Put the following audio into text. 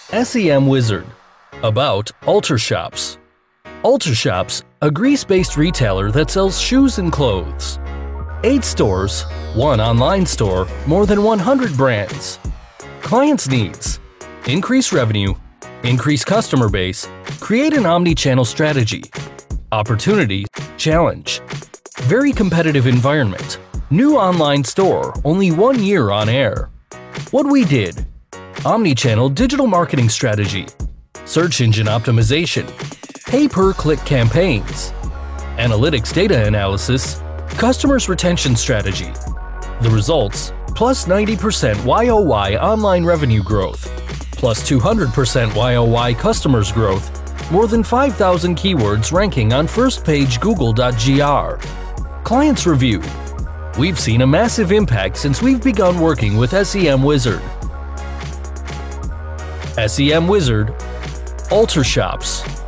SEM Wizard. About Ultrashops. Ultrashops, a Greece-based retailer that sells shoes and clothes. 8 stores, 1 online store, more than 100 brands. Clients' needs: increase revenue, increase customer base, create an omni-channel strategy. Opportunity, challenge. Very competitive environment. New online store, only 1 year on air. What we did: omni-channel digital marketing strategy, search engine optimization, pay-per-click campaigns, analytics data analysis, customers retention strategy. The results: plus 90% YOY online revenue growth, plus 200% YOY customers growth, more than 5,000 keywords ranking on first page google.gr. Clients review: we've seen a massive impact since we've begun working with SEM Wizard. SEM Wizard, Ultrashops.